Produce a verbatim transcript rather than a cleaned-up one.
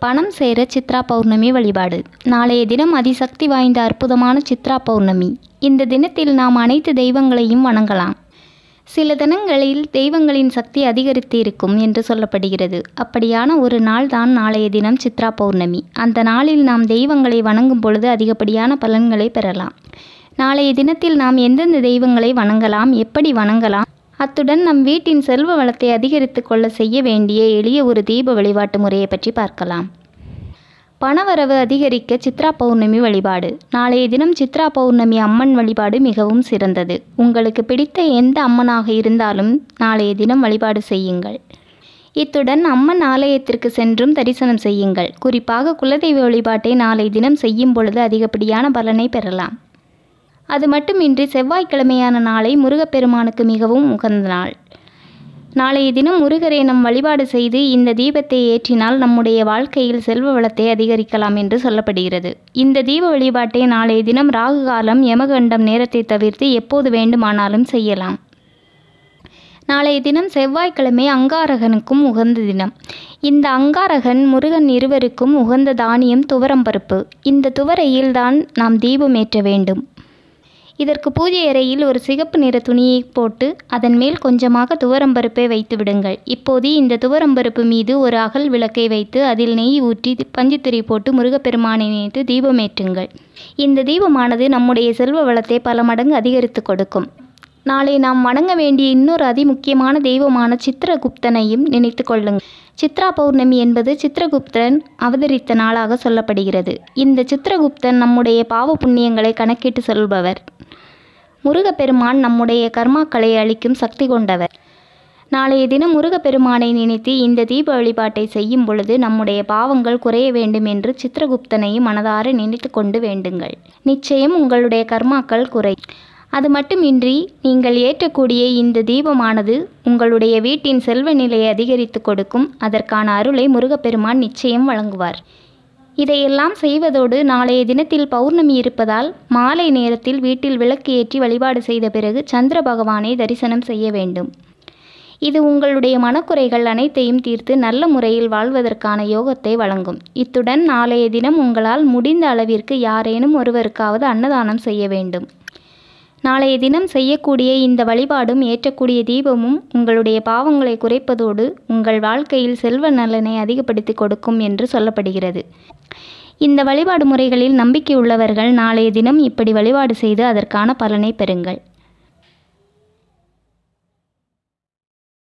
பணம் சேர சித்ரா பௌர்ணமி வழிபாடு. நாளைய தினம் அதிசக்தி வாய்ந்த அற்புதமான சித்ரா பௌர்ணமி. இந்த தினத்தில் நாம் அனைத்து தெய்வங்களையும் வணங்கலாம். சில தினங்களில் தெய்வங்களின் சக்தி அதிகரித்து இருக்கும் என்று சொல்லப்படுகிறது. அப்படியான ஒரு நாள் தான் நாளைய தினம் சித்ரா பௌர்ணமி. அந்த நாளில் நாம் தெய்வங்களை வணங்கும் பொழுது அதிகப்படியான பலன்களை பெறலாம். நாளைய தினத்தில் நாம் எந்தெந்த தெய்வங்களை வணங்கலாம், எப்படி வணங்கலாம், அத்துடன் நம் வீட்டின் செல்வ வளத்தை அதிகரித்து கொள்ள செய்ய வேண்டிய எளிய ஒரு தீப வழிபாட்டு முறையை பற்றி பார்க்கலாம். பணவரவு அதிகரிக்க சித்ரா பௌர்ணமி வழிபாடு. நாளைய தினம் சித்ரா பௌர்ணமி அம்மன் வழிபாடு மிகவும் சிறந்தது. உங்களுக்கு பிடித்த எந்த அம்மனாக இருந்தாலும் நாளைய தினம் வழிபாடு செய்யுங்கள். இத்துடன் அம்மன் ஆலயத்திற்கு சென்றும் தரிசனம் செய்யுங்கள். குறிப்பாக குலதெய்வ வழிபாட்டை நாளைய தினம் செய்யும் பொழுது அதிகப்படியான பலனை பெறலாம். அது மட்டுமின்றி செவ்வாய்க்கிழமையான நாளை முருகப்பெருமானுக்கு மிகவும் உகந்த நாள். நாளைய தினம் முருகரை நம் வழிபாடு செய்து இந்த தீபத்தை ஏற்றினால் நம்முடைய வாழ்க்கையில் செல்வ வளத்தை அதிகரிக்கலாம் என்று சொல்லப்படுகிறது. இந்த தீப வழிபாட்டை நாளைய தினம் ராகு காலம், யமகண்டம் நேரத்தை தவிர்த்து எப்போது வேண்டுமானாலும் செய்யலாம். நாளைய தினம் செவ்வாய்க்கிழமை அங்காரகனுக்கும் உகந்த தினம். இந்த அங்காரகன் முருகன் இருவருக்கும் உகந்த தானியம் துவரம்பருப்பு. இந்த துவரையில் தான் நாம் தீபம் ஏற்ற வேண்டும். இதற்கு பூஜை அறையில் ஒரு சிகப்பு நிற துணியை போட்டு அதன் மேல் கொஞ்சமாக துவரம்பருப்பை வைத்து விடுங்கள். இப்போது இந்த துவரம்பருப்பு மீது ஒரு அகல் விளக்கை வைத்து அதில் நெய் ஊற்றி பஞ்சுத்திரி போட்டு முருகப்பெருமானை நினைத்து தீபமேற்றுங்கள். இந்த தீபமானது நம்முடைய செல்வ வளத்தை பல மடங்கு அதிகரித்து கொடுக்கும். நாளை நாம் வணங்க வேண்டிய இன்னொரு அதிமுக்கியமான தெய்வமான சித்திரகுப்தனையும் நினைத்து கொள்ளுங்கள். சித்ரா பௌர்ணமி என்பது சித்திரகுப்தன் அவதரித்த நாளாக சொல்லப்படுகிறது. இந்த சித்திரகுப்தன் நம்முடைய பாவ புண்ணியங்களை கணக்கிட்டு சொல்பவர். முருகப்பெருமான் நம்முடைய கர்மாக்களை அளிக்கும் சக்தி கொண்டவர். நாளைய தினம் முருகப்பெருமானை நினைத்து இந்த தீப வழிபாட்டை செய்யும் பொழுது நம்முடைய பாவங்கள் குறைய வேண்டும் என்று சித்திரகுப்தனையும் மனதார நினைத்து கொண்டு வேண்டுங்கள். நிச்சயம் உங்களுடைய கர்மாக்கள் குறை. அது மட்டுமின்றி நீங்கள் ஏற்றக்கூடிய இந்த தீபமானது உங்களுடைய வீட்டின் செல்வ நிலையை அதிகரித்து கொடுக்கும். அதற்கான அருளை முருகப்பெருமான் நிச்சயம் வழங்குவார். இதையெல்லாம் செய்வதோடு நாளைய தினத்தில் பௌர்ணமி இருப்பதால் மாலை நேரத்தில் வீட்டில் விளக்கு ஏற்றி வழிபாடு செய்த பிறகு சந்திர பகவானை தரிசனம் செய்ய வேண்டும். இது உங்களுடைய மனக்குறைகள் அனைத்தையும் தீர்த்து நல்ல முறையில் வாழ்வதற்கான யோகத்தை வழங்கும். இத்துடன் நாளைய தினம் உங்களால் முடிந்த அளவிற்கு யாரேனும் ஒருவருக்காவது அன்னதானம் செய்ய வேண்டும். நாளைய தினம் செய்யக்கூடிய இந்த வழிபாடும் ஏற்றக்கூடிய தீபமும் உங்களுடைய பாவங்களை குறைப்பதோடு உங்கள் வாழ்க்கையில் செல்வ நலனை அதிகப்படுத்தி கொடுக்கும் என்று சொல்லப்படுகிறது. இந்த வழிபாடு முறைகளில் நம்பிக்கை உள்ளவர்கள் நாளைய தினம் இப்படி வழிபாடு செய்து அதற்கான பலனை பெறுங்கள்.